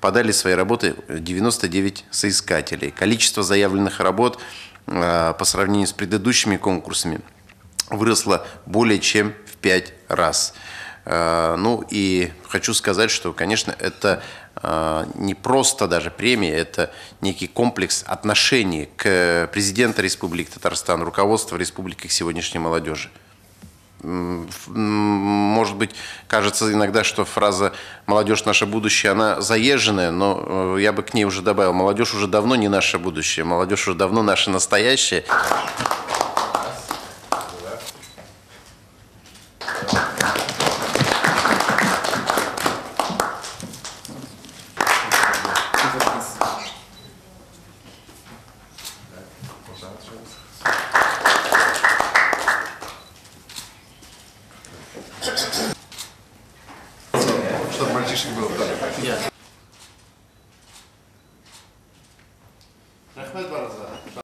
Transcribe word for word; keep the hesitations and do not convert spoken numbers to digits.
подали свои работы девяносто девять соискателей. Количество заявленных работ по сравнению с предыдущими конкурсами выросло более чем в пять раз. Ну и хочу сказать, что, конечно, это не просто даже премия, это некий комплекс отношений к президенту Республики Татарстан, руководству Республики к сегодняшней молодежи. Может быть, кажется иногда, что фраза «молодежь – наше будущее», она заезженная, но я бы к ней уже добавил: молодежь уже давно не наше будущее, молодежь уже давно наше настоящее. Чтобы мальчишек было так. Рахмет, Бараза.